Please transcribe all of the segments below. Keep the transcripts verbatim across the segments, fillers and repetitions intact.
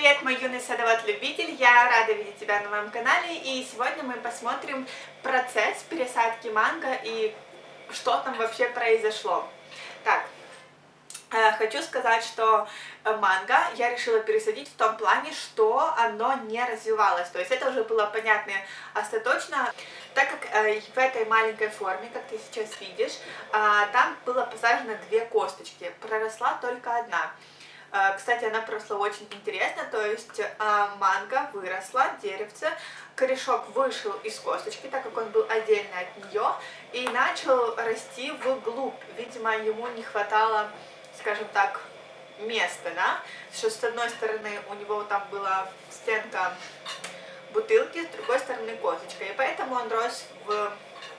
Привет, мой юный садовод-любитель, я рада видеть тебя на моем канале, и сегодня мы посмотрим процесс пересадки манго и что там вообще произошло. Так, хочу сказать, что манго я решила пересадить в том плане, что оно не развивалось, то есть это уже было понятно остаточно, так как в этой маленькой форме, как ты сейчас видишь, там было посажено две косточки, проросла только одна. Кстати, она проросла очень интересно, то есть манго выросла, деревце, корешок вышел из косточки, так как он был отдельно от нее, и начал расти вглубь. Видимо, ему не хватало, скажем так, места, да, что с одной стороны у него там была стенка бутылки, с другой стороны косточка, и поэтому он рос в,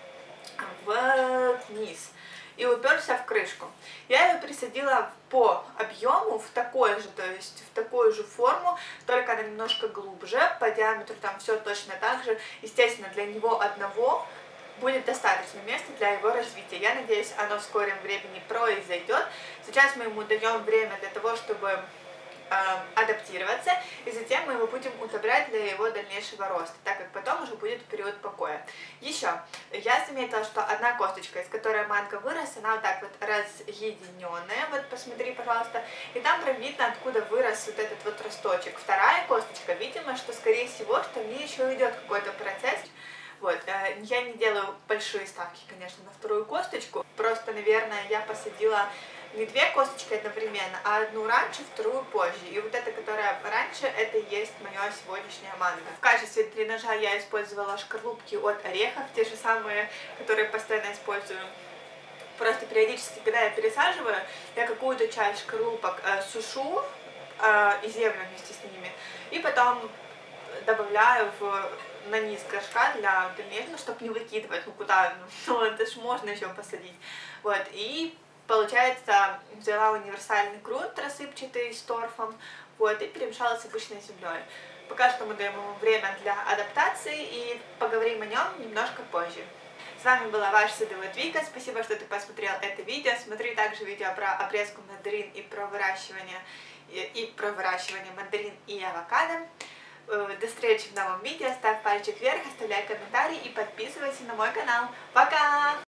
вниз и уперся в крышку. Я ее присадила по объему в такой же, то есть в такую же форму, только она немножко глубже, по диаметру там все точно так же. Естественно, для него одного будет достаточно места для его развития. Я надеюсь, оно в скором времени произойдет. Сейчас мы ему даем время для того, чтобы адаптироваться, и затем мы его будем удобрять для его дальнейшего роста, так как потом уже будет период покоя. Еще, я заметила, что одна косточка, из которой манго вырос, она вот так вот разъединенная, вот посмотри, пожалуйста, и там прям видно, откуда вырос вот этот вот росточек. Вторая косточка, видимо, что скорее всего, что в ней еще идет какой-то процесс. Вот, я не делаю большие ставки, конечно, на вторую косточку, просто, наверное, я посадила не две косточки одновременно, а одну раньше, вторую позже. И вот эта, которая раньше, это и есть мое сегодняшнее манго. В качестве дренажа я использовала шкарлупки от орехов, те же самые, которые постоянно использую. Просто периодически, когда я пересаживаю, я какую-то часть шкарлупок э, сушу э, и землю вместе с ними, и потом добавляю в, на низ горшка для дальнейшего, чтобы не выкидывать, ну куда, ну это ж можно еще посадить. Вот, и получается, взяла универсальный грунт рассыпчатый с торфом, вот, и перемешала с обычной землей. Пока что мы даем ему время для адаптации и поговорим о нем немножко позже. С вами была ваша садовод Вика, спасибо, что ты посмотрел это видео. Смотри также видео про обрезку мандарин и про выращивание, и, и про выращивание мандарин и авокадо. До встречи в новом видео, ставь пальчик вверх, оставляй комментарий и подписывайся на мой канал. Пока!